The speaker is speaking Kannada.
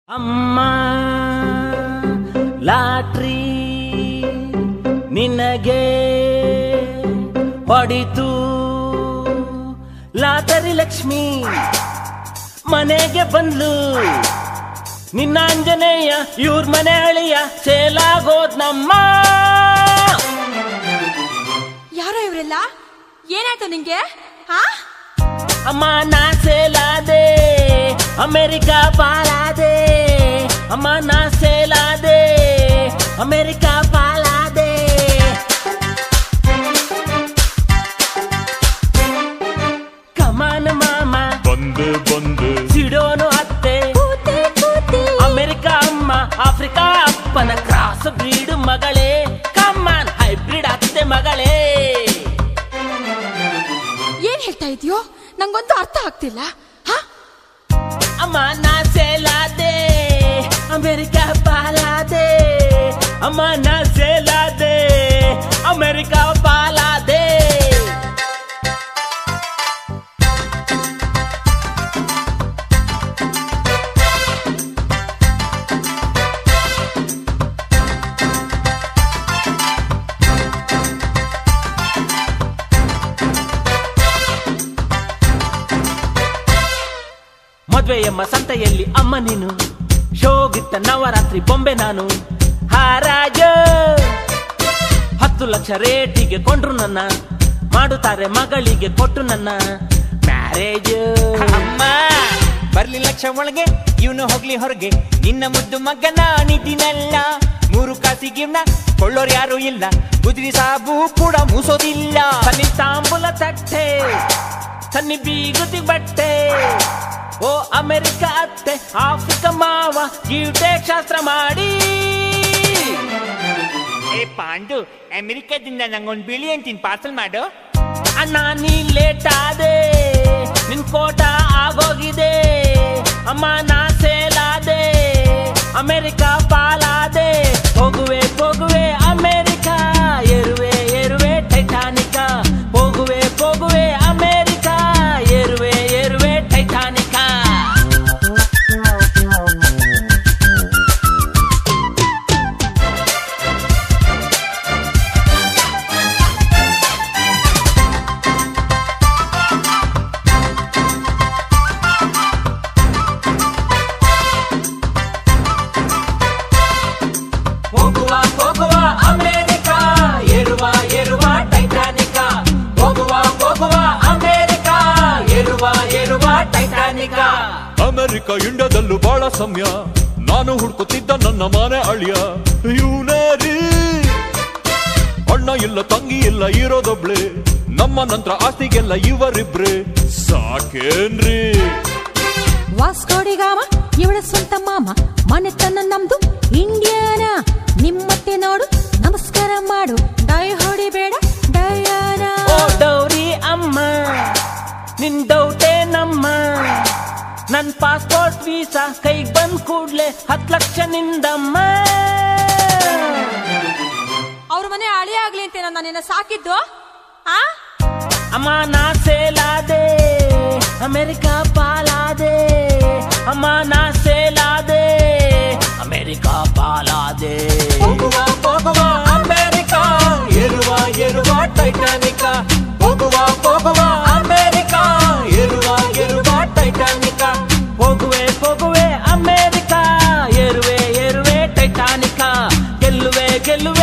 ಅಮ್ಮ ಲಾಟ್ರಿ ನಿನಗೆ ಹೊಡಿತು, ಲಾಟರಿ ಲಕ್ಷ್ಮಿ ಮನೆಗೆ ಬಂದ್ಲು, ನಿನ್ನ ಆಂಜನೇಯ ಇವ್ರ ಮನೆ ಅಳಿಯ ಸೇಲಾಗೋದ್ ನಮ್ಮ. ಯಾರೋ ಇವರೆಲ್ಲ? ಏನಾಯ್ತು ನಿಂಗೆ? ಅಮ್ಮ ನಾ ಸೇಲಾದೆ, ಅಮೆರಿಕಾ ಪಾಲಾದೆ, ಅಮ್ಮ ನಾ ಸೇಲಾದೆ, ಅಮೆರಿಕಾ ಪಾಲಾದೆ. ಕಮಾನ ಮಾಮ ಬಂದು ಬಂದು ಸಿಡೋನು ಅತ್ತೆ, ಅಮೆರಿಕಾ ಅಮ್ಮ ಆಫ್ರಿಕಾ ಅಪ್ಪನ ಕ್ರಾಸ್ ಬ್ರೀಡ್ ಮಗಳೇ, ಕಮಾನ್ ಹೈಬ್ರಿಡ್ ಅತ್ತೆ ಮಗಳೇ. ಏನ್ ಹೇಳ್ತಾ ಇದೆಯೋ? ನಂಗೊಂದು ಅರ್ಥ ಆಗ್ತಿಲ್ಲ. ಅಮ್ಮ ನಾ ಸೇಲಾದೆ, ಅಮೆರಿಕಾ ಪಾಲಾದೆ, ಅಮ್ಮ ನಾ ಸೇಲಾದೆ, ಅಮೆರಿಕಾ ಪಾಲಾದೆ. ಮದ್ವೆಯಮ್ಮ ಸಂತೆಯಲ್ಲಿ ಅಮ್ಮ ನೀನು, ಶೋಗಿತ್ತ ನವರಾತ್ರಿ ಬೊಂಬೆ ನಾನು, ಹಾರಾಜ 10 ಲಕ್ಷ ರೇಟಿಗೆ ಕೊಂಡ್ರು ನನ್ನ, ಮಾಡುತ್ತಾರೆ ಮಗಳಿಗೆ ಕೊಟ್ಟು ನನ್ನ ಮ್ಯಾರೇಜ್. ಅಮ್ಮ ಬರ್ಲಿ ಲಕ್ಷ ಒಳಗೆ ಇವನು ಹೋಗ್ಲಿ ಹೊರಗೆ, ನಿನ್ನ ಮುದ್ದು ಮಗನ ನಿಧಿನಲ್ಲ, 3 ಕಾಸಿಗಿವ್ನ ಕೊಳ್ಳೋರು ಯಾರು ಇಲ್ಲ, ಗುಜರಿ ಸಾಬು ಕೂಡ ಮೂಸೋದಿಲ್ಲ. ಸನ್ನಿ ತಾಂಬೂಲ ತಟ್ಟೆ, ಸನ್ನಿ ಬೀಗುತಿ ಬಟ್ಟೆ, ಓ ಅಮೆರಿಕಾ ಅತ್ತೆ ಆಫ್ರಿಕಾ ಮಾವ ಗೀಟೆ ಶಾಸ್ತ್ರ ಮಾಡಿ. ಏ ಪಾಂಡು, ಅಮೆರಿಕಾದಿಂದ ನಂಗೊಂದು ಬಿಳಿ ಅಂತೀನಿ ಪಾರ್ಸಲ್ ಮಾಡು. ಅಣ್ಣ ನೀ ಲೇಟ್ ಆದೆ, ನಿನ್ ಕೋಟ ಆಗೋಗಿದೆ, ಅಮ್ಮ ನಾ ಸೇಲಾದೆ, ಅಮೆರಿಕಾ ಪಾಲಾದೆ. ಹೋಗುವೆ ಹೋಗುವೆ ಅಮೆರಿಕಾ, ಏರುವೆ ಏರುವೆ ಟೈಟಾನಿಕಾ, ಹೋಗುವೆ ಹೋಗುವೆ ಅಮೆರಿಕಾ, ಏರುವೆ ಏರುವೆ ಟೈಟಾನಿಕಾ. ಹೋಗುವ ಹೋಗುವ ಅಮೆರಿಕಾ, ಏರುವ ಏರುವ ಟೈಟಾನಿಕಾ, ಹೋಗುವ ಹೋಗುವ ಅಮೆರಿಕಾ, ಏರುವ ಏರುವ ಟೈಟಾನಿಕಾ. ಅಮೆರಿಕ ಇಂಡಿಯಾದಲ್ಲೂ ಬಹಳ ಸಮಯ, ನಾನು ಹುಡ್ಕುತ್ತಿದ್ದ ನನ್ನ ಮನೆ ಅಳಿಯ ಇವನೇರಿ. ಅಣ್ಣ ಇಲ್ಲ ತಂಗಿ ಇಲ್ಲ ಇರೋದೊಬ್ಳೆ, ನಮ್ಮ ನಂತರ ಆಸ್ತಿಗೆಲ್ಲ ಇವರಿಬ್ರೆ, ಸಾಕೇನ್ರಿ. ವಾಸ್ಕೋಡಿಗಾಮ ಇವಳ ಸ್ವಂತ ಮಾಮ, ಮನೆತನ ನಮ್ದು ಇಂಡಿಯಾನ, ನಿಮ್ಮತ್ತೆ ನೋಡು ನಮಸ್ಕಾರ ಮಾಡು, ಡೈ ಹೊಡಿಬೇಡ ಡಯಾನ. ಓ ಡೌರಿ ಅಮ್ಮ ನಿನ್ ಡೌಟೇ ನಮ್ಮ, ನನ್ ಪಾಸ್ಪೋರ್ಟ್ ವೀಸಾ ಕೈಗೆ ಬಂದ್ ಕೂಡ್ಲೆ 10 ಲಕ್ಷ ನಿಂದಮ್ಮ. ಅವ್ರ ಮನೆ ಅಳಿ ಆಗ್ಲಿ ಅಂತ ನಾನು ನಿನ್ನ ಸಾಕಿದ್ದು. ಅಮ್ಮ ನಾ ಸೇಲಾದೆ, ಅಮೆರಿಕಾ ಪಾಲಾದೆ, ಅಮ್ಮ ನಾ ಸೇಲಾದೆ, ಅಮೆರಿಕಾ ಪಾಲಾದೆ. ಹೋಗುವ ಹೋಗುವ ಅಮೆರಿಕಾ, ಏರುವ ಏರುವ ಟೈಟಾನಿಕಾ, ಹೋಗುವ ಹೋಗುವ ಅಮೆರಿಕಾ, ಏರುವ ಏರುವ ಟೈಟಾನಿಕಾ, ಹೋಗುವೆ ಹೋಗುವೆ ಅಮೆರಿಕಾ, ಏರುವೆ ಏರುವೆ ಟೈಟಾನಿಕಾ, ಗೆಲ್ಲುವೆ ಗೆಲ್ಲುವೆ